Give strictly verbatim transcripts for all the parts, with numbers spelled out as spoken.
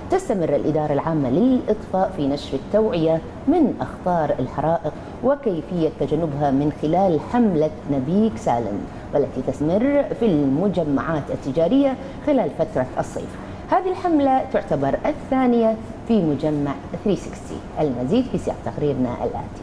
تستمر الإدارة العامة للإطفاء في نشر التوعية من أخطار الحرائق وكيفية تجنبها من خلال حملة نبيك سالم، والتي تستمر في المجمعات التجارية خلال فترة الصيف. هذه الحملة تعتبر الثانية في مجمع ثلاثمئة وستين. المزيد في سياق تقريرنا الآتي.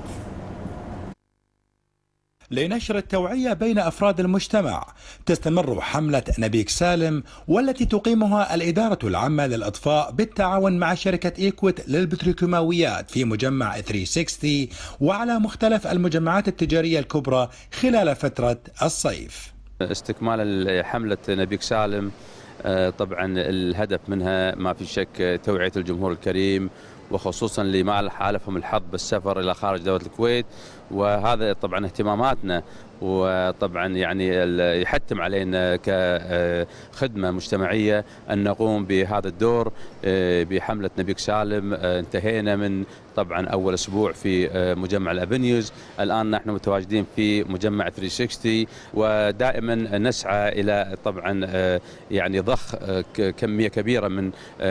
لنشر التوعية بين أفراد المجتمع تستمر حملة نبيك سالم، والتي تقيمها الإدارة العامة للإطفاء بالتعاون مع شركة إيكوت للبتروكيماويات في مجمع ثلاثمئة وستين وعلى مختلف المجمعات التجارية الكبرى خلال فترة الصيف. استكمال حملة نبيك سالم، طبعا الهدف منها ما في شك توعية الجمهور الكريم، وخصوصا اللي ما حالفهم الحظ بالسفر الى خارج دوله الكويت، وهذا طبعا اهتماماتنا، وطبعا يعني يحتم علينا كخدمه مجتمعيه ان نقوم بهذا الدور بحمله نبيك سالم. انتهينا من طبعا اول اسبوع في مجمع الافنيوز، الان نحن متواجدين في مجمع ثلاثمئة وستين، ودائما نسعى الى طبعا يعني ضخ كميه كبيره من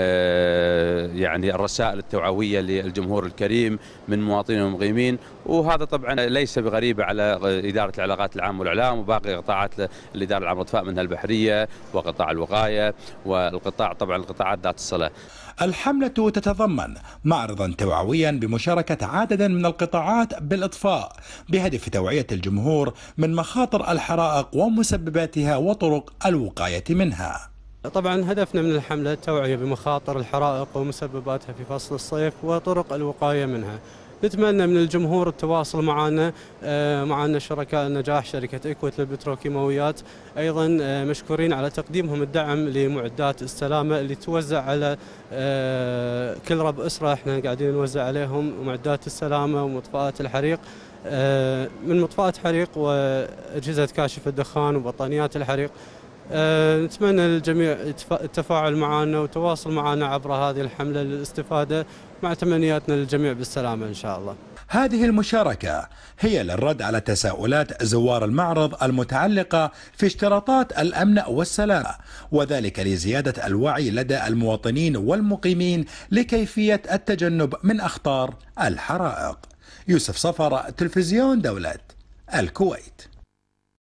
يعني الرسائل التوعويه للجمهور الكريم من مواطنين ومقيمين، وهذا طبعا ليس بغريبه على اداره العلاقات العامه والاعلام وباقي قطاعات الاداره العامه للاطفاء منها البحريه وقطاع الوقايه والقطاع طبعا القطاعات ذات الصله. الحملة تتضمن معرضا توعويا بمشاركة عدد من القطاعات بالإطفاء بهدف توعية الجمهور من مخاطر الحرائق ومسبباتها وطرق الوقاية منها. طبعا هدفنا من الحملة التوعية بمخاطر الحرائق ومسبباتها في فصل الصيف وطرق الوقاية منها. نتمنى من الجمهور التواصل معنا معنا شركاء النجاح شركة إيكوت للبتروكيماويات، أيضا مشكورين على تقديمهم الدعم لمعدات السلامة اللي توزع على كل رب أسرة. احنا قاعدين نوزع عليهم معدات السلامة ومطفئات الحريق، من مطفئات حريق وأجهزة كاشف الدخان وبطانيات الحريق. نتمنى للجميع التفاعل معنا وتواصل معنا عبر هذه الحملة للاستفادة، مع تمنياتنا للجميع بالسلامة إن شاء الله. هذه المشاركة هي للرد على تساؤلات زوار المعرض المتعلقة في اشتراطات الأمن والسلامة، وذلك لزيادة الوعي لدى المواطنين والمقيمين لكيفية التجنب من أخطار الحرائق. يوسف صفر، تلفزيون دولة الكويت.